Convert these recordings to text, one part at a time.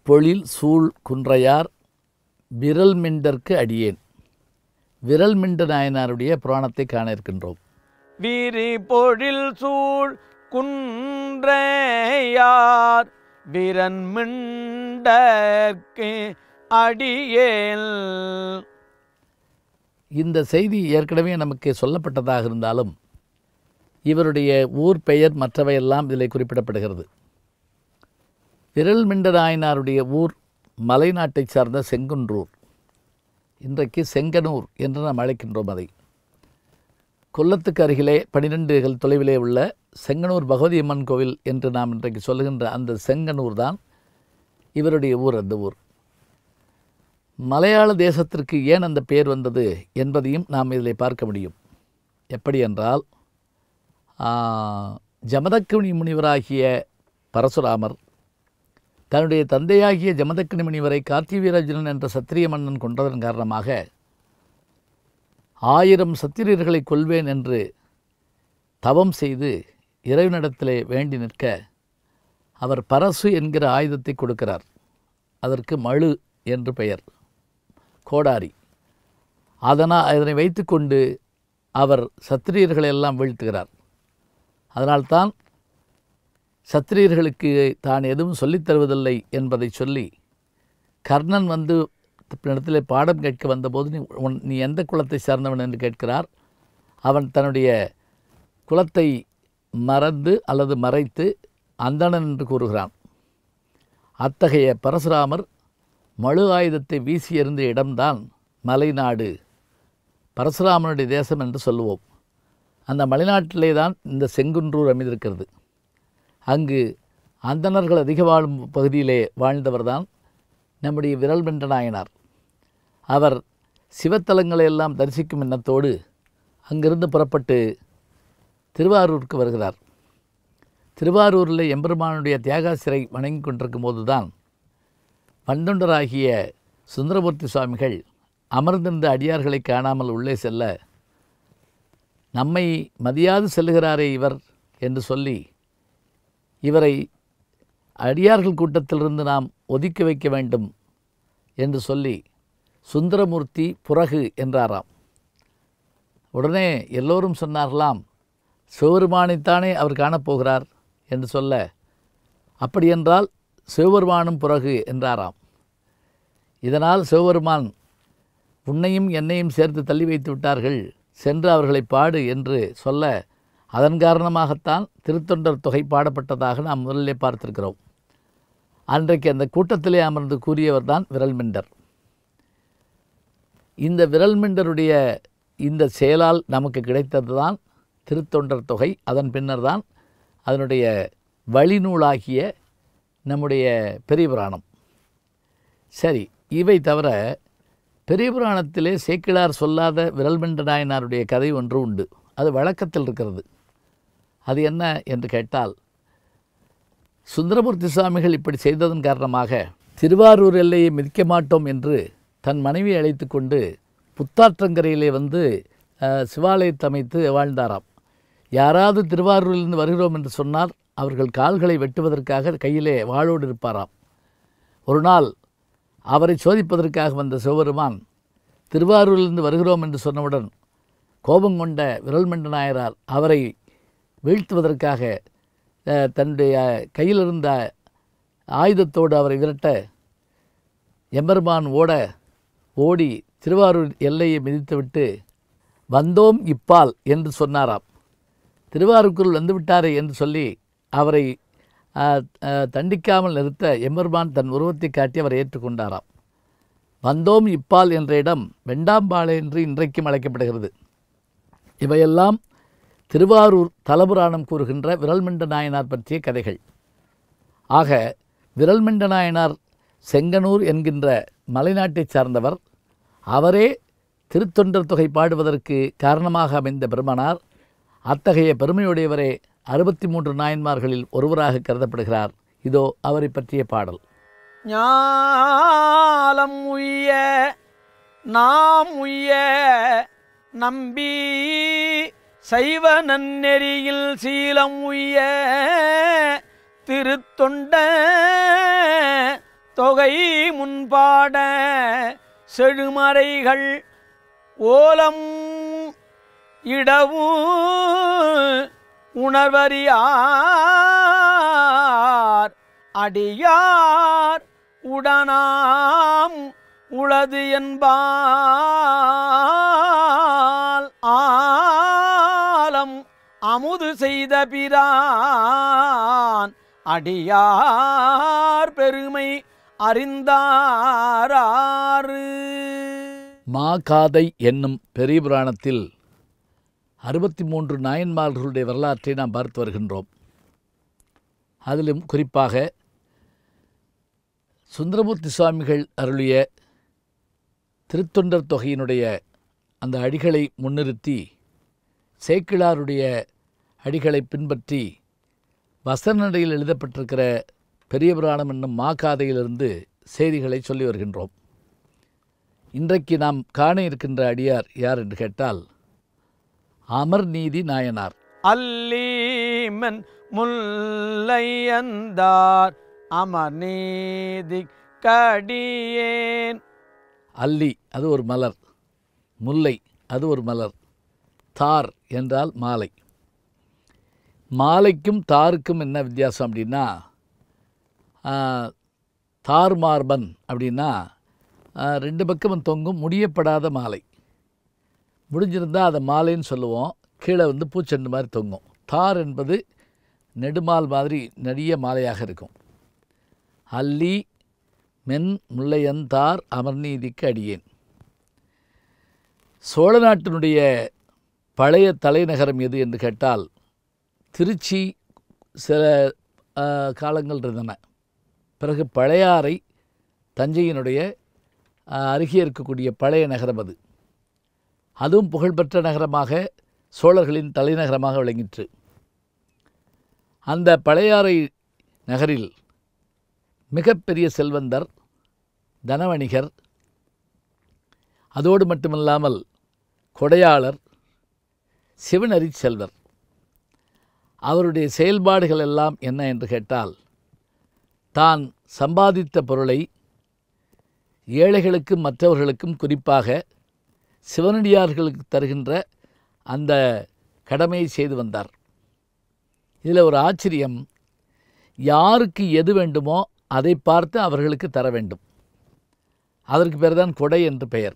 பொழில் சூழ் குன்றையார் விரல் மிண்டற்கு அடியேன். விரல் மிண்ட நாயனாருடைய புராணத்தை காண இருக்கின்றோம். வீரி பொழில் சூழ் குன்றையார் விரல் மிண்டற்கு அடியேன். இந்த செய்தி ஏற்கனவே நமக்கு சொல்லப்பட்டதாக இருந்தாலும் இவருடைய ஊர் பெயர் மற்றவையெல்லாம் இதில் குறிப்பிடப்படுகிறது. விரல் மிண்ட நாயனாருடைய ஊர் மலைநாட்டை சார்ந்த செங்குன்றூர். இன்றைக்கு செங்கனூர் என்று நாம் அழைக்கின்றோம். அதை கொல்லத்துக்கு அருகிலே 12 தொலைவிலே உள்ள செங்கனூர் பகவதி அம்மன் கோவில் என்று நாம் இன்றைக்கு சொல்லுகின்ற அந்த செங்கனூர் தான் இவருடைய ஊர். அந்த ஊர் மலையாள தேசத்திற்கு ஏன் அந்த பெயர் வந்தது என்பதையும் நாம் இதில் பார்க்க முடியும். எப்படி என்றால், ஜமதக்கினி முனிவராகிய பரசுராமர் தன்னுடைய தந்தையாகிய ஜமதக்கினி முனிவரை கார்த்திவீரார்ஜுனன் என்ற சத்திரிய மன்னன் கொன்றதன் காரணமாக 1000 சத்திரியர்களை கொல்வேன் என்று தவம் செய்து இறைவனிடத்திலே வேண்டி நிற்க அவர் பரசு என்கிற ஆயுதத்தை கொடுக்கிறார். அதற்கு மழு என்று பெயர், கோடாரி. அதனை வைத்துக்கொண்டு அவர் சத்திரியர்களை எல்லாம் வீழ்த்துகிறார். அதனால்தான் சத்திரியர்களுக்கு தான் எதுவும் சொல்லித் தருவதில்லை என்பதை சொல்லி கர்ணன் வந்து இடத்திலே பாடம் கேட்க வந்தபோது நீ எந்த குலத்தை சார்ந்தவன் என்று கேட்கிறார். அவன் தன்னுடைய குலத்தை மறந்து அல்லது மறைத்து அந்தணன் என்று கூறுகிறான். அத்தகைய பரசுராமர் மழு ஆயுதத்தை வீசி எறிந்த இடம்தான் மலைநாடு, பரசுராமனுடைய தேசம் என்று சொல்லுவோம். அந்த மலைநாட்டிலே தான் இந்த செங்குன்றூர் அமைந்திருக்கிறது. அங்கு அந்தணர்கள் அதிக வாழும் பகுதியிலே வாழ்ந்தவர்தான் நம்முடைய விரல் மிண்ட நாயனார். அவர் சிவத்தலங்களை எல்லாம் தரிசிக்கும் எண்ணத்தோடு அங்கிருந்து புறப்பட்டு திருவாரூருக்கு வருகிறார். திருவாரூரில் எம்பெருமானுடைய தியாகாசிரை வணங்கி கொண்டிருக்கும் போது தான் வந்தொண்டராகிய சுந்தரமூர்த்தி சுவாமிகள் அமர்ந்திருந்த அடியார்களை காணாமல் உள்ளே செல்ல, நம்மை மதியாது செல்லுகிறாரே இவர் என்று சொல்லி இவரை அடியார்கள் கூட்டத்திலிருந்து நாம் ஒதுக்கி வைக்க வேண்டும் என்று சொல்லி சுந்தரமூர்த்தி புறகு என்றாராம். உடனே எல்லோரும் சொன்னார்களாம், சிவபெருமானைத்தானே அவர் காணப்போகிறார் என்று சொல்ல, அப்படியென்றால் சிவபெருமானும் புறகு என்றாராம். இதனால் சிவபெருமான் உன்னையும் என்னையும் சேர்த்து தள்ளி வைத்து விட்டார்கள், சென்று அவர்களை பாடு என்று சொல்ல, அதன் காரணமாகத்தான் திருத்தொண்டர் தொகை பாடப்பட்டதாக நாம் முதலிலே பார்த்திருக்கிறோம். அன்றைக்கு அந்த கூட்டத்திலே அமர்ந்து கூறியவர் தான் விரல் மிண்டர். இந்த விரல் மிண்டருடைய இந்த செயலால் நமக்கு கிடைத்தது தான் திருத்தொண்டர் தொகை. அதன் பின்னர் தான் அதனுடைய வழிநூலாகிய நம்முடைய பெரிய புராணம். சரி, இவை தவிர பெரிய புராணத்திலே சேக்கிழார் சொல்லாத விரல் மிண்ட நாயனாருடைய கதை ஒன்று உண்டு. அது வழக்கத்தில் இருக்கிறது. அது என்ன என்று கேட்டால், சுந்தரமூர்த்தி சுவாமிகள் இப்படி செய்ததன் காரணமாக திருவாரூர் எல்லையை மிதிக்க மாட்டோம் என்று தன் மனைவியை அழைத்து கொண்டு புத்தாற்றங்கரையிலே வந்து சிவாலயத்தை அமைத்து வாழ்ந்தாராம். யாராவது திருவாரூரிலிருந்து வருகிறோம் என்று சொன்னால் அவர்கள் கால்களை வெட்டுவதற்காக கையிலே வாளோடு இருப்பாராம். ஒரு நாள் அவரை சோதிப்பதற்காக வந்த சிவபெருமான் திருவாரூரிலிருந்து வருகிறோம் என்று சொன்னவுடன் கோபம் கொண்ட விரல் மிண்ட நாயனார் அவரை வீழ்த்துவதற்காக தன்னுடைய கையில் இருந்த ஆயுதத்தோடு அவரை விரட்ட எம்பெருமான் ஓடி திருவாரூர் எல்லையை மிதித்துவிட்டு வந்தோம் இப்பால் என்று சொன்னாராம். திருவாரூருக்குள் வந்துவிட்டாரே என்று சொல்லி அவரை தண்டிக்காமல் நிறுத்த எம்பெருமான் தன் உருவத்தை காட்டி அவரை ஏற்றுக்கொண்டாராம். வந்தோம் இப்பால் என்ற இடம் வெண்டாம்பாளை என்று இன்றைக்கும் அழைக்கப்படுகிறது. இவையெல்லாம் திருவாரூர் தலபுராணம் கூறுகின்ற விரல் மிண்ட நாயனார் பற்றிய கதைகள். ஆக விரல் மிண்ட நாயனார் செங்கனூர் என்கின்ற மலைநாட்டைச் சார்ந்தவர். அவரே திருத்தொண்டர் தொகை பாடுவதற்கு காரணமாக அமைந்த பெருமனார். அத்தகைய பெருமையுடையவரே 63 நாயன்மார்களில் ஒருவராக கருதப்படுகிறார். இதோ அவரை பற்றிய பாடல். ஞாலம் உய்ய நாம் உய்ய நம்பி சைவ நன்னெறியில் சீலம் உய்ய திருத்தொண்ட தொகை முன்பாட செழுமறைகள் ஓலம் இடவும் உணர்வறியார் அடியார் உடனாம் உளது என்பால் ஆலம் அமுது செய்த பிரான் அடியார் பெருமை அறிந்தாராறு. மாகாதை என்னும் பெரிய புராணத்தில் 63 நாயன்மார்களுடைய வரலாற்றை நாம் பார்த்து வருகின்றோம். அதிலும் குறிப்பாக சுந்தரமூர்த்தி சுவாமிகள் அருளிய திருத்தொண்டர் தொகையினுடைய அந்த அடிகளை முன்னிறுத்தி சேக்கிழாருடைய அடிகளை பின்பற்றி வசனடையில் எழுதப்பட்டிருக்கிற பெரிய புராணம் என்னும் மாகாதையிலிருந்து செய்திகளை சொல்லி வருகின்றோம். இன்றைக்கு நாம் காண இருக்கின்ற அடியார் யார் என்று கேட்டால் அமர்நீதி நாயனார். அல்லீமன் முல்லையந்தார் அமர்நீதி கடியேன். அல்லி அது ஒரு மலர், முல்லை அது ஒரு மலர், தார் என்றால் மாலை. மாலைக்கும் தாருக்கும் என்ன வித்தியாசம் அப்படின்னா, தார் மார்பன் அப்படின்னா 2 பக்கமும் தொங்கும் முடியப்படாத மாலை. முடிஞ்சிருந்தால் அதை மாலைன்னு சொல்லுவோம். கீழே பூச்செண்டு மாதிரி தொங்கும். தார் என்பது நெடுமால் மாதிரி நெடிய மாலையாக இருக்கும். அல்லி மென் முல்லையன் தார் அமர்நீதிக்கு அடியேன். சோழ நாட்டினுடைய பழைய தலைநகரம் எது என்று கேட்டால் திருச்சி சில காலங்கள் இருந்தன. பிறகு பழையாறை தஞ்சையினுடைய அருகே இருக்கக்கூடிய பழைய நகரம் அது. அதுவும் புகழ்பெற்ற நகரமாக சோழர்களின் தலைநகரமாக விளங்கிற்று. அந்த பழையாறை நகரில் மிகப்பெரிய செல்வந்தர், தனவணிகர், அதோடு மட்டுமல்லாமல் கொடையாளர், சிவனறி செல்வர். அவருடைய செயல்பாடுகள் எல்லாம் என்ன என்று கேட்டால், தான் சம்பாதித்த பொருளை ஏழைகளுக்கும் மற்றவர்களுக்கும் குறிப்பாக சிவனடியார்களுக்கு தருகின்ற அந்த கடமையை செய்து வந்தார். இதில் ஒரு ஆச்சரியம், யாருக்கு எது வேண்டுமோ அதை பார்த்து அவர்களுக்கு தர வேண்டும். அதற்கு பேர் தான் கொடை என்று பெயர்.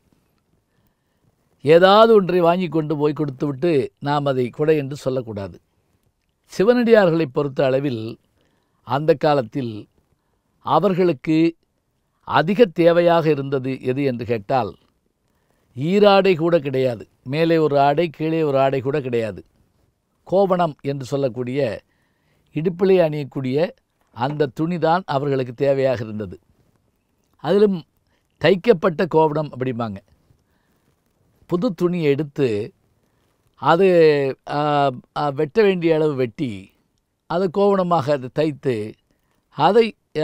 ஏதாவது ஒன்றை வாங்கி கொண்டு போய் கொடுத்துவிட்டு நாம் அதை கொடை என்று சொல்லக்கூடாது. சிவனடியார்களை பொறுத்த அளவில் அந்த காலத்தில் அவர்களுக்கு அதிக தேவையாக இருந்தது எது என்று கேட்டால், ஈராடை கூட கிடையாது. மேலே ஒரு ஆடை, கீழே ஒரு ஆடை கூட கிடையாது. கோவணம் என்று சொல்லக்கூடிய இடுப்பிலே அணியக்கூடிய அந்த துணிதான் அவர்களுக்கு தேவையாக இருந்தது. அதிலும் தைக்கப்பட்ட கோவணம் அப்படிம்பாங்க. புது துணியை எடுத்து அது வெட்ட வேண்டிய அளவு வெட்டி அதை கோவணமாக அதை தைத்து அதை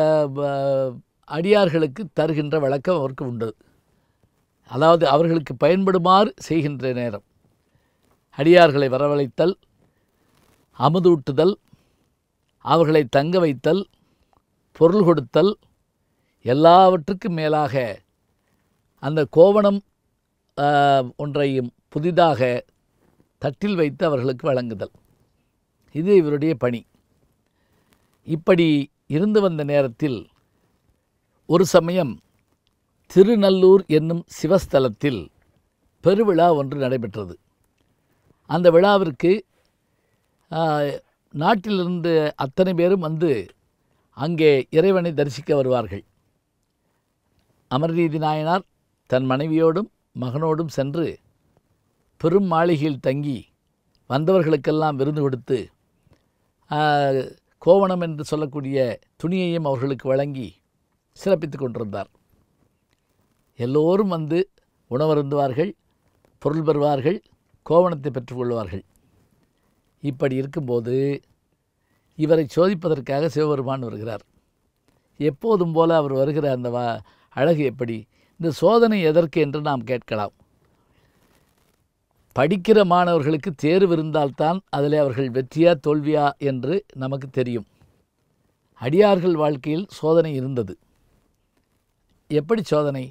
அடியார்களுக்கு தருகின்ற வழக்கம் அவருக்கு உண்டு. அதாவது அவர்களுக்கு பயன்படுமாறு செய்கின்ற நேரம் அடியார்களை வரவழைத்தல், அமுதூட்டுதல், அவர்களை தங்க வைத்தல், பொருள் கொடுத்தல், எல்லாவற்றுக்கும் மேலாக அந்த கோவணம் ஒன்றையும் புதிதாக தட்டில் வைத்து அவர்களுக்கு வழங்குதல். இது இவருடைய பணி. இப்படி இருந்து வந்த நேரத்தில் ஒரு சமயம் திருநல்லூர் என்னும் சிவஸ்தலத்தில் பெருவிழா ஒன்று நடைபெற்றது. அந்த விழாவிற்கு நாட்டிலிருந்து அத்தனை பேரும் அங்கே இறைவனை தரிசிக்க வருவார்கள். அமர்நீதி நாயனார் தன் மனைவியோடும் மகனோடும் சென்று பெரும் மாளிகையில் தங்கி வந்தவர்களுக்கெல்லாம் விருந்து கொடுத்து கோவணம் என்று சொல்லக்கூடிய துணியையும் அவர்களுக்கு வழங்கி சிறப்பித்து கொண்டிருந்தார். எல்லோரும் உணவருந்துவார்கள், பொருள் பெறுவார்கள், கோவணத்தை பெற்றுக்கொள்வார்கள். இப்படி இருக்கும்போது இவரை சோதிப்பதற்காக சிவபெருமான் வருகிறார். எப்போதும் போல அவர் வருகிற அந்த அழகு எப்படி? இந்த சோதனை எதற்கு என்று நாம் கேட்கலாம். படிக்கிற மாணவர்களுக்கு தேர்வு இருந்தால்தான் அதில் அவர்கள் வெற்றியா தோல்வியா என்று நமக்கு தெரியும். அடியார்கள் வாழ்க்கையில் சோதனை இருந்தது. எப்படி சோதனை?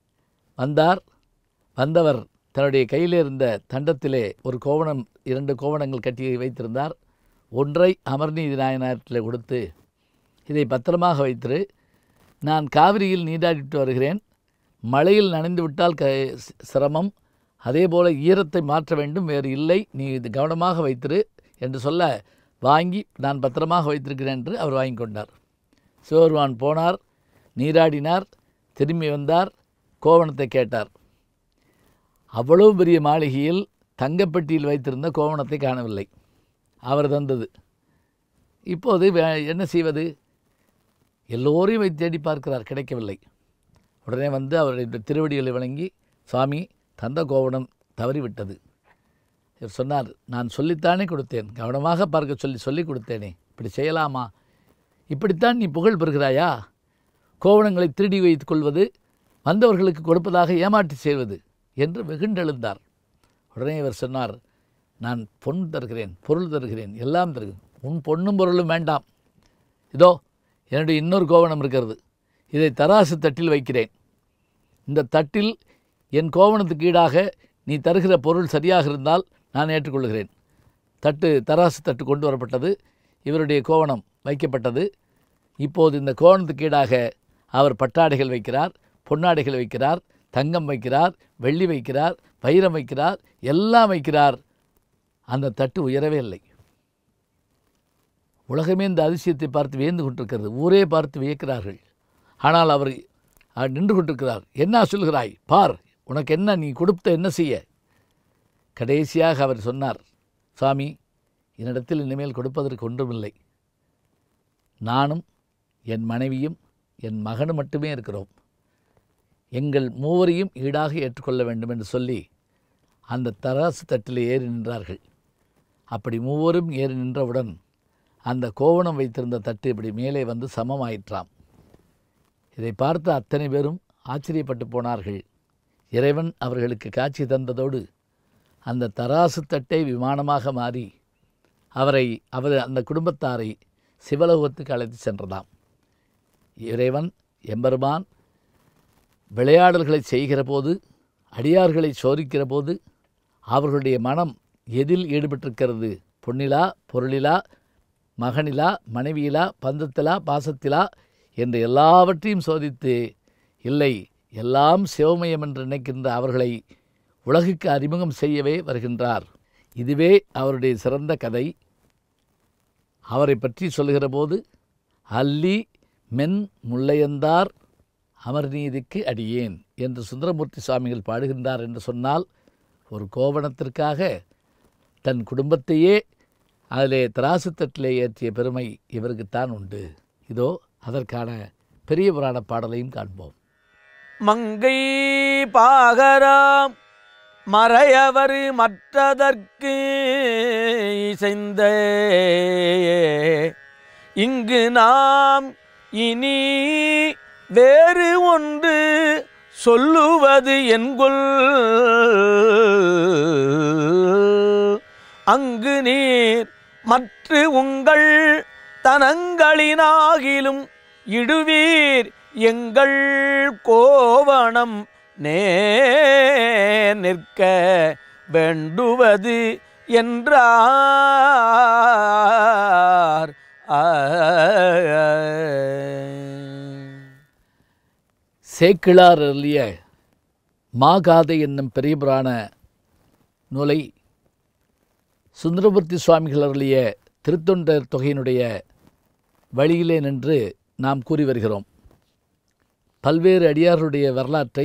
வந்தவர் தன்னுடைய கையில் இருந்த தண்டத்திலே ஒரு கோவணம், 2 கோவணங்கள் கட்டி வைத்திருந்தார். ஒன்றை அமர்நீதி நாயனாரில் கொடுத்து, இதை பத்திரமாக வைத்திரு, நான் காவிரியில் நீராடிட்டு வருகிறேன், மழையில் நனைந்து விட்டால் சிரமம், அதேபோல் ஈரத்தை மாற்ற வேண்டும், வேறு இல்லை, நீ இது கவனமாக வைத்திரு என்று சொல்ல வாங்கி நான் பத்திரமாக வைத்திருக்கிறேன் என்று அவர் வாங்கி கொண்டார். சிவபெருமான் போனார், நீராடினார், திரும்பி வந்தார், கோவணத்தை கேட்டார். அவ்வளவு பெரிய மாளிகையில் தங்கப்பெட்டியில் வைத்திருந்த கோவணத்தை காணவில்லை. அவர் தந்தது. இப்போது என்ன செய்வது? எல்லோரையும் வைத்து தேடி பார்க்கிறார், கிடைக்கவில்லை. உடனே வந்து அவருடைய திருவடிகளை வணங்கி, சுவாமி, தந்த கோவணம் தவறிவிட்டது. இவர் சொன்னார், நான் சொல்லித்தானே கொடுத்தேன், கவனமாக பார்க்க சொல்லி கொடுத்தேனே, இப்படி செய்யலாமா? இப்படித்தான் நீ புகழ் பெறுகிறாயா? கோவணங்களை திருடி வைத்துக் கொள்வது, வந்தவர்களுக்கு கொடுப்பதாக ஏமாற்றி செய்வது என்று வெகுண்டெழுந்தார். உடனே இவர் சொன்னார், நான் பொன் தருகிறேன், பொருள் தருகிறேன், எல்லாம் தருகிறேன், உன் பொன்னும் பொருளும் வேண்டாம். இதோ என்னுடைய இன்னொரு கோவணம் இருக்கிறது, இதை தராசு தட்டில் வைக்கிறேன். இந்த தட்டில் என் கோவணத்துக்கு ஈடாக நீ தருகிற பொருள் சரியாக இருந்தால் நான் ஏற்றுக்கொள்கிறேன். தராசு தட்டு கொண்டு வரப்பட்டது. இவருடைய கோவணம் வைக்கப்பட்டது. இப்போது இந்த கோவணத்துக்கு ஈடாக அவர் பட்டாடைகள் வைக்கிறார், பொன்னாடைகள் வைக்கிறார், தங்கம் வைக்கிறார், வெள்ளி வைக்கிறார், வைரம் வைக்கிறார், எல்லாம் வைக்கிறார். அந்த தட்டு உயரவே இல்லை. உலகமே இந்த அதிசயத்தை பார்த்து வியந்து கொண்டிருக்கிறது. ஊரே பார்த்து வியக்கிறார்கள். ஆனால் அவர் நின்று கொண்டிருக்கிறார். என்ன சொல்கிறாய்? பார், உனக்கு என்ன, நீ கொடுத்த என்ன செய்ய? கடைசியாக அவர் சொன்னார், சுவாமி, என்னிடத்தில் இனிமேல் கொடுப்பதற்கு ஒன்றுமில்லை. நானும் என் மனைவியும் என் மகனும் மட்டுமே இருக்கிறோம். எங்கள் மூவரையும் ஈடாக ஏற்றுக்கொள்ள வேண்டும் என்று சொல்லி அந்த தராசு தட்டில் ஏறி நின்றார்கள். அப்படி மூவரும் ஏறி நின்றவுடன் அந்த கோவணம் வைத்திருந்த தட்டு இப்படி மேலே வந்து சமமாயிற்றாம். இதை பார்த்து அத்தனை பேரும் ஆச்சரியப்பட்டு போனார்கள். இறைவன் அவர்களுக்கு காட்சி தந்ததோடு அந்த தராசு தட்டை விமானமாக மாறி அந்த குடும்பத்தாரை சிவலோகத்துக்கு அழைத்து சென்றதாம். இறைவன் எம்பெருமான் விளையாடல்களை செய்கிற போது, அடியார்களை சோதிக்கிற போது அவர்களுடைய மனம் எதில் ஈடுபட்டிருக்கிறது? பொன்னிலா, பொருளிலா, மகனிலா, மனைவியிலா, பந்தத்திலா, பாசத்திலா என்று எல்லாவற்றையும் சோதித்து, இல்லை, எல்லாம் சிவமயம் என்று நினைக்கின்ற அவர்களை உலகுக்கு அறிமுகம் செய்யவே வருகின்றார். இதுவே அவருடைய சிறந்த கதை. அவரை பற்றி சொல்லுகிற போது, அல்லி மென் முல்லையந்தார் அமர்நீதிக்கு அடியேன் என்று சுந்தரமூர்த்தி சுவாமிகள் பாடுகின்றார் என்று சொன்னால், ஒரு கோவணத்திற்காக தன் குடும்பத்தையே அதிலே தராசு தட்டிலே ஏற்றிய பெருமை இவருக்குத்தான் உண்டு. இதோ அதற்கான பெரிய புராண பாடலையும் காண்போம். மங்கை பாகராம் மறையவர் மற்றதற்கு இசைந்த இங்கு நாம் இனி வேறு ஒன்று சொல்லுவது என்கொல் அங்கு நீர் மற்ற உங்கள் தனங்களினாகிலும் இடுவீர் எங்கள் கோவணம் நிற்க வேண்டுவது என்றார். சேக்கிழார் அருளிய மாகாதை என்னும் பெரிய புராண நூலை சுந்தரமூர்த்தி சுவாமிகள் அருளிய திருத்தொண்டர் தொகையினுடைய வழியிலே நின்று நாம் கூறி வருகிறோம். பல்வேறு அடியார்களுடைய வரலாற்றை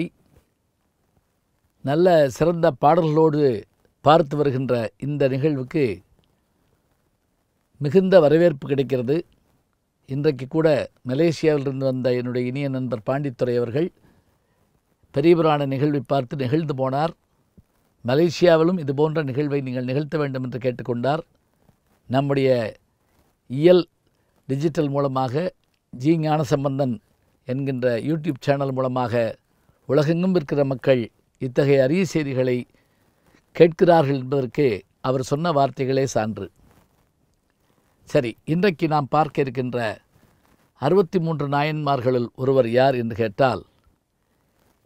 நல்ல சிறந்த பாடல்களோடு பார்த்து வருகின்ற இந்த நிகழ்வுக்கு மிகுந்த வரவேற்பு கிடைக்கிறது. இன்றைக்கு கூட மலேசியாவிலிருந்து வந்த என்னுடைய இனிய நண்பர் பாண்டித்துரை அவர்கள் பெரிய புராண நிகழ்வை பார்த்து நெகிழ்ந்து போனார். மலேசியாவிலும் இது போன்ற நிகழ்வை நீங்கள் நிகழ்த்த வேண்டும் என்று கேட்டுக்கொண்டார். நம்முடைய இயல் டிஜிட்டல் மூலமாக ஜி ஞானசம்பந்தன் என்கின்ற யூடியூப் சேனல் மூலமாக உலகெங்கும் இருக்கிற மக்கள் இத்தகைய அரிய செய்திகளை கேட்கிறார்கள் என்பதற்கு அவர் சொன்ன வார்த்தைகளே சான்று. சரி, இன்றைக்கு நாம் பார்க்க இருக்கின்ற 63 நாயன்மார்களுள் ஒருவர் யார் என்று கேட்டால்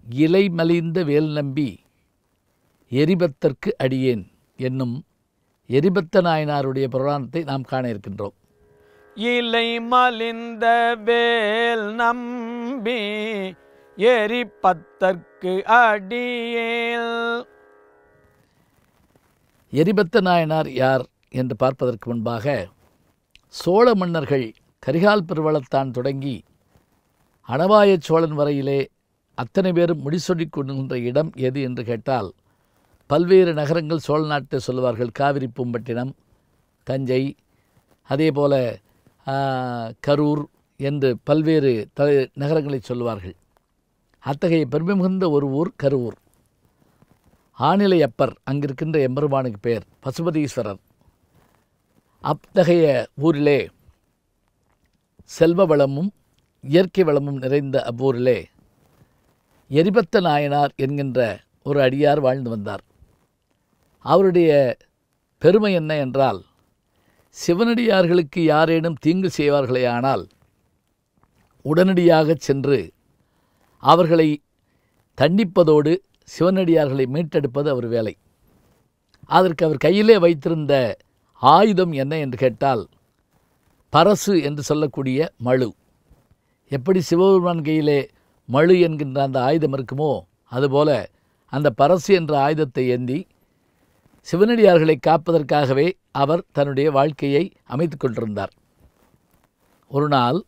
இலை மலிந்த வேல் நம்பி எரிபத்தற்கு அடியேன் என்னும் எரிபத்த நாயனாருடைய புராணத்தை நாம் காண இருக்கின்றோம். இலை மலிந்த வேல் நம்பி எரிபத்தற்கு அடியேல். எரிபத்த நாயனார் யார் என்று பார்ப்பதற்கு முன்பாக சோழ மன்னர்கள் கரிகால் பெருவளத்தான் தொடங்கி அணவாய சோழன் வரையிலே அத்தனை பேரும் முடிசொல்லிக் கொள்கின்ற இடம் எது என்று கேட்டால் பல்வேறு நகரங்கள் சோழ நாட்டை சொல்லுவார்கள். காவிரி பூம்பட்டினம், தஞ்சை, அதே போல கரூர் என்று பல்வேறு நகரங்களை சொல்லுவார்கள். அத்தகைய பெருமை மிகுந்த ஒரு ஊர் கருவூர். ஆநிலை அப்பர் அங்கிருக்கின்ற எம்பெருமானுக்கு பேர் பசுபதீஸ்வரர். அத்தகைய ஊரிலே செல்வ வளமும் இயற்கை வளமும் நிறைந்த அவ்வூரிலே எரிபத்த நாயனார் என்கின்ற ஒரு அடியார் வாழ்ந்து வந்தார். அவருடைய பெருமை என்ன என்றால், சிவனடியார்களுக்கு யாரேனும் தீங்கு செய்வார்களேயானால் உடனடியாக சென்று அவர்களை தண்டிப்பதோடு சிவனடியார்களை மீட்டெடுப்பது அவர் வேலை. அதற்கு அவர் கையிலே வைத்திருந்த ஆயுதம் என்ன என்று கேட்டால் பரசு என்று சொல்லக்கூடிய மழு. எப்படி சிவபெருமான் கையிலே மழு என்கின்ற அந்த ஆயுதம் இருக்குமோ அதுபோல அந்த பரசு என்ற ஆயுதத்தை ஏந்தி சிவனடியார்களை காப்பதற்காகவே அவர் தன்னுடைய வாழ்க்கையை அமைத்து கொண்டிருந்தார். ஒரு நாள்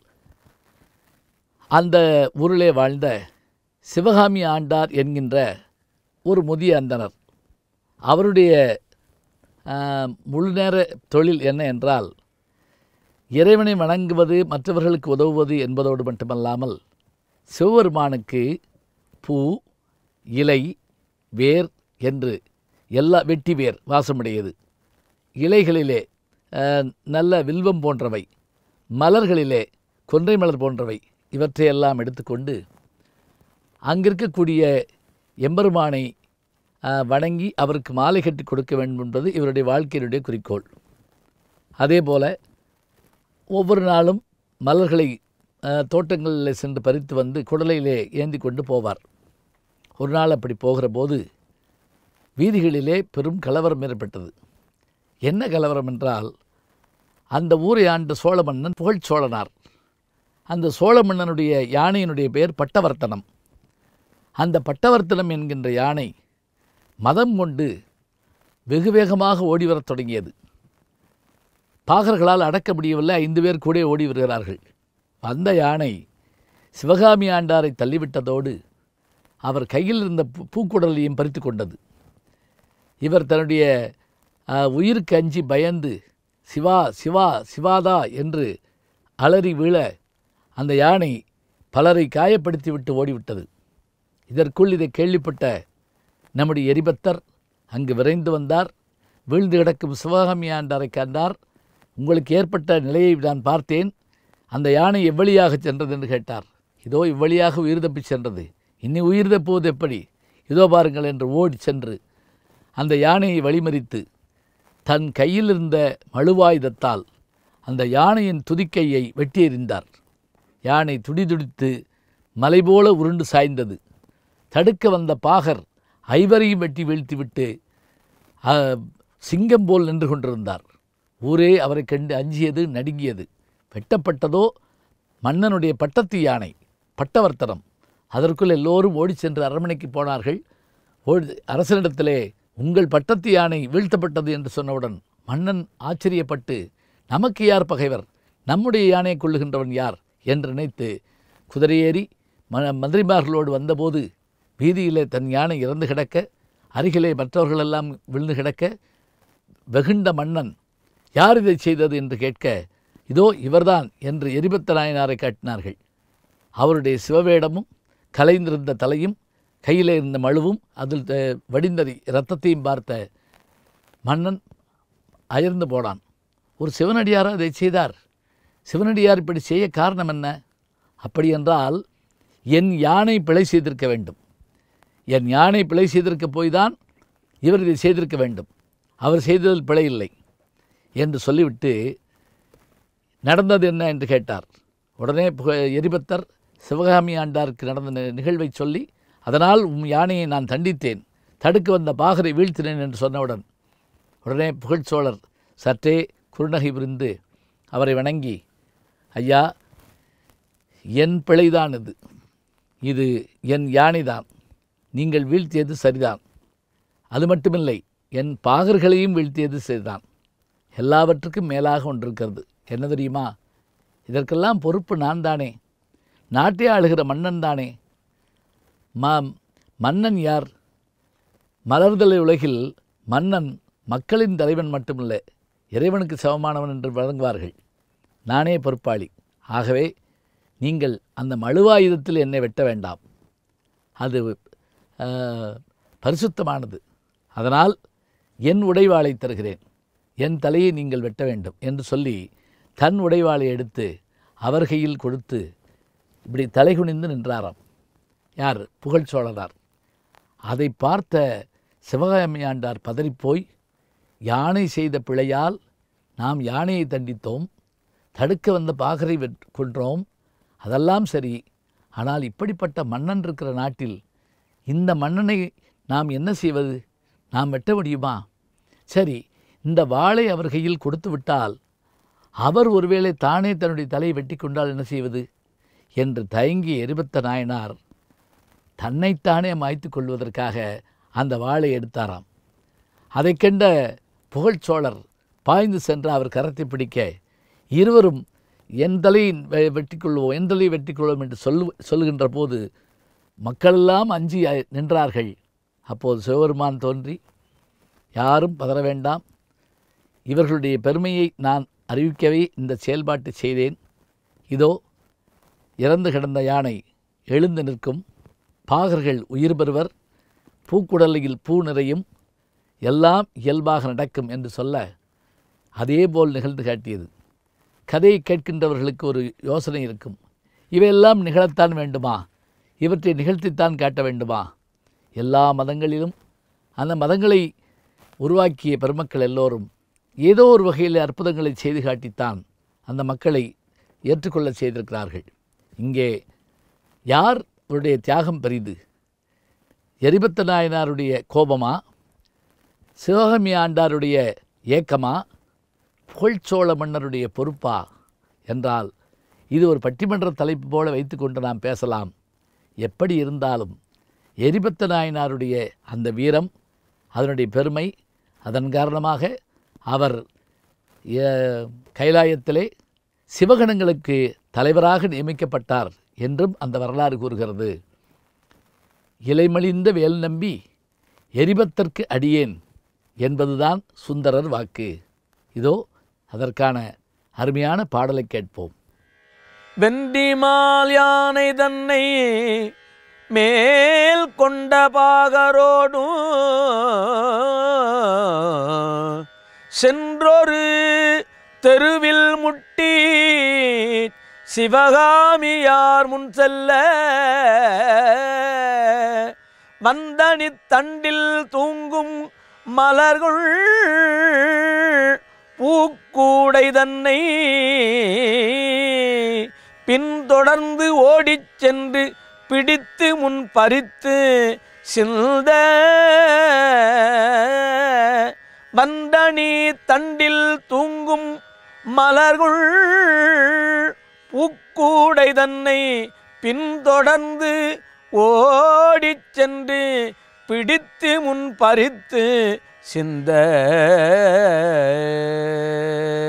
அந்த ஊரிலே வாழ்ந்த சிவகாமி ஆண்டார் என்கின்ற ஒரு முதிய அந்தனர், அவருடைய முழுநேர தொழில் என்ன என்றால் இறைவனை வணங்குவது, மற்றவர்களுக்கு உதவுவது என்பதோடு மட்டுமல்லாமல் சிவபெருமானுக்கு பூ, இலை, வேர் என்று எல்லா வெட்டி வேர் வாசமுடையது, இலைகளிலே நல்ல வில்வம் போன்றவை, மலர்களிலே கொன்றை மலர் போன்றவை, இவற்றையெல்லாம் எடுத்துக்கொண்டு அங்கிருக்கக்கூடிய எம்பெருமானை வணங்கி அவருக்கு மாலை கட்டி கொடுக்க வேண்டும் என்பது இவருடைய வாழ்க்கையினுடைய குறிக்கோள். அதே போல் ஒவ்வொரு நாளும் மலர்களை தோட்டங்களில் சென்று பறித்து வந்து குடலையிலே ஏந்தி கொண்டு போவார். ஒரு நாள் அப்படி போகிற போது வீதிகளிலே பெரும் கலவரம் ஏற்பட்டது. என்ன கலவரம் என்றால், அந்த ஊரை ஆண்ட சோழ மன்னன் புகழ்ச்சோழனார். அந்த சோழ மன்னனுடைய யானையினுடைய பெயர் பட்டவர்த்தனம். அந்த பட்டவர்த்தனம் என்கின்ற யானை மதம் கொண்டு வெகு வேகமாக ஓடி வரத் தொடங்கியது. பாகர்களால் அடக்க முடியவில்லை. 5 பேர் கூட ஓடி வருகிறார்கள். அந்த யானை சிவகாமி ஆண்டாரை தள்ளிவிட்டதோடு அவர் கையில் இருந்த பூக்குடலையும் பறித்து கொண்டது. இவர் தன்னுடைய உயிருக்கு அஞ்சி பயந்து சிவா சிவா சிவாதா என்று அலறி வீழ அந்த யானை பலரை காயப்படுத்திவிட்டு ஓடிவிட்டது. இதற்குள் இதை கேள்விப்பட்ட நம்முடைய எரிபத்தர் அங்கு விரைந்து வந்தார். வீழ்ந்து கிடக்கும் சிவகாமி ஆண்டாரை கண்டார். உங்களுக்கு ஏற்பட்ட நிலையை நான் பார்த்தேன், அந்த யானை எவ்வழியாக சென்றது என்று கேட்டார். இதோ இவ்வழியாக உயிர் தப்பி சென்றது, இனி உயிர் தப்புவது எப்படி, இதோ பாருங்கள் என்று ஓடி சென்று அந்த யானையை வழிமறித்து தன் கையில் இருந்த மழுவாயுதத்தால் அந்த யானையின் துதிக்கையை வெட்டி எறிந்தார். யானை துடிதுடித்து மலை போல உருண்டு சாய்ந்தது. தடுக்க வந்த பாகர் 5 வெட்டி வீழ்த்திவிட்டு சிங்கம் போல் நின்று கொண்டிருந்தார். ஊரே அவரை கண்டு அஞ்சியது, நடுங்கியது. வெட்டப்பட்டதோ மன்னனுடைய பட்டத்து யானை பட்டவர்த்தனம். அதற்குள் எல்லோரும் ஓடி சென்று அரண்மனைக்கு போனார்கள். அரசனிடத்திலே உங்கள் பட்டத்து யானை வீழ்த்தப்பட்டது என்று சொன்னவுடன் மன்னன் ஆச்சரியப்பட்டு, நமக்கு யார் பகைவர், நம்முடைய யானையை கொள்ளுகின்றவன் யார் என்று நினைத்து குதிரையேறி மந்திரிமார்களோடு வந்தபோது வீதியிலே தன் யானை இறந்து கிடக்க, அருகிலே மற்றவர்களெல்லாம் விழுந்து கிடக்க, வெகுண்ட மன்னன் யார் இதை செய்தது என்று கேட்க, இதோ இவர்தான் என்று எரிபத்த நாயனாரை காட்டினார்கள். அவருடைய சிவவேடமும் கலைந்திருந்த தலையும் கையிலே இருந்த மழுவும் அதில் வடிந்த இரத்தத்தையும் பார்த்த மன்னன் அயர்ந்து போனான். ஒரு சிவனடியாரா அதை செய்தார்? சிவனடியார் இப்படி செய்ய காரணம் என்ன? அப்படியென்றால் என் யானை பிழை செய்திருக்க வேண்டும். என் யானை பிழை செய்திருக்க போய்தான் இவர் இதை செய்திருக்க வேண்டும். அவர் செய்ததில் பிழை இல்லை என்று சொல்லிவிட்டு நடந்தது என்ன என்று கேட்டார். உடனே எரிபத்தர் சிவகாமி ஆண்டாருக்கு நடந்த நிகழ்வை சொல்லி அதனால் யானையை நான் தண்டித்தேன், தடுக்க வந்த பாகரை வீழ்த்தினேன் என்று சொன்னவுடன் உடனே புகழ்ச்சோழர் சற்றே குறுநகை புரிந்து அவரை வணங்கி, ஐயா, என் பிழைதான் இது என் யானைதான், நீங்கள் வீழ்த்தியது சரிதான். அது மட்டுமில்லை, என் பாகர்களையும் வீழ்த்தியது சரிதான். எல்லாவற்றுக்கும் மேலாக ஒன்று இருக்கிறது. என்ன தெரியுமா? இதற்கெல்லாம் பொறுப்பு நான் தானே, நாட்டை ஆளுகிற மன்னன் தானே. மன்னன் யார்? மலர்தலை உலகில் மன்னன் மக்களின் தலைவன் மட்டுமில்லை, இறைவனுக்கு சமமானவன் என்று வழங்குவார்கள். நானே பொறுப்பாளி. ஆகவே நீங்கள் அந்த மழுவாயுதத்தில் என்னை வெட்ட வேண்டாம், அது பரிசுத்தமானது. அதனால் என் உடைவாளை தருகிறேன், என் தலையை நீங்கள் வெட்ட வேண்டும் என்று சொல்லி தன் உடைவாளை எடுத்து அவர் கையில் கொடுத்து இப்படி தலைகுனிந்து நின்றாராம். யார்? புகழ்ச்சோழனார். அதை பார்த்த சிவகாமி ஆண்டார் பதறிப்போய், யானை செய்த பிழையால் நாம் யானையை தண்டித்தோம், தடுக்க வந்த பாகரை கொன்றோம், அதெல்லாம் சரி. ஆனால் இப்படிப்பட்ட மன்னன் இருக்கிற நாட்டில் இந்த மன்னனை நாம் என்ன செய்வது? நாம் வெட்ட முடியுமா? சரி, இந்த வாளை அவர் கையில் கொடுத்து விட்டால் அவர் ஒருவேளை தானே தன்னுடைய தலையை வெட்டி கொண்டால் என்ன செய்வது என்று தயங்கிய எரிபத்த நாயனார் தன்னைத்தானே மாய்த்து கொள்வதற்காக அந்த வாளை எடுத்தாராம். அதை கண்ட புகழ்ச்சோழர் பாய்ந்து சென்று அவர் கரத்தை பிடிக்க, இருவரும் என் தலையை வெட்டிக்கொள்வோம், என் தலையை வெட்டிக்கொள்வோம் என்று சொல்லுகின்ற போது மக்களெல்லாம் அஞ்சி நின்றார்கள். அப்போது சிவபெருமான் தோன்றி, யாரும் பதற வேண்டாம், இவர்களுடைய பெருமையை நான் அறிவிக்கவே இந்த செயல்பாட்டை செய்தேன். இதோ இறந்து கிடந்த யானை எழுந்து நிற்கும், பாகர்கள் உயிர் பெறுவர், பூக்குடலையில் பூ நிறையும், எல்லாம் இயல்பாக நடக்கும் என்று சொல்ல அதேபோல் நிகழ்ந்து காட்டியது. கதையை கேட்கின்றவர்களுக்கு ஒரு யோசனை இருக்கும். இவையெல்லாம் நிகழத்தான் வேண்டுமா? இவற்றை நிகழ்த்தித்தான் காட்ட வேண்டுமா? எல்லா மதங்களிலும் அந்த மதங்களை உருவாக்கிய பெருமக்கள் எல்லோரும் ஏதோ ஒரு வகையில் அற்புதங்களை செய்து காட்டித்தான் அந்த மக்களை ஏற்றுக்கொள்ள செய்திருக்கிறார்கள். இங்கே யார் அவருடைய தியாகம் பெரிது? எரிபத்த நாயனாருடைய கோபமா, சிவகாமி ஆண்டாருடைய ஏக்கமா, புகழ்ச்சோழ மன்னருடைய பொறுப்பா என்றால் இது ஒரு பட்டிமன்ற தலைப்பு போல வைத்துக்கொண்டு நாம் பேசலாம். எப்படி இருந்தாலும் எரிபத்த நாயனாருடைய அந்த வீரம், அதனுடைய பெருமை, அதன் காரணமாக அவர் கைலாயத்திலே சிவகணங்களுக்கு தலைவராக நியமிக்கப்பட்டார் என்றும் அந்த வரலாறு கூறுகிறது. இலைமலிந்த வேல் நம்பி எரிபத்தற்கு அடியேன் என்பதுதான் சுந்தரர் வாக்கு. இதோ அதற்கான அருமையான பாடலை கேட்போம். வெண்டிமால் யானை தன்னை மேல் கொண்ட பாகரோடும் சென்றொரு தெருவில் முட்டி சிவகாமியார் முன் செல்ல வந்தனி தண்டில் தூங்கும் மலர்கள் பூக்கூடை தன்னை பின்தொடர்ந்து ஓடிச் சென்று பிடித்து முன் பறித்து சிந்த வந்தனி தண்டில் தூங்கும் மலர்கள் பூக்கூடை தன்னை பின்தொடர்ந்து ஓடிச் சென்று பிடித்து முன் பறித்து சிந்த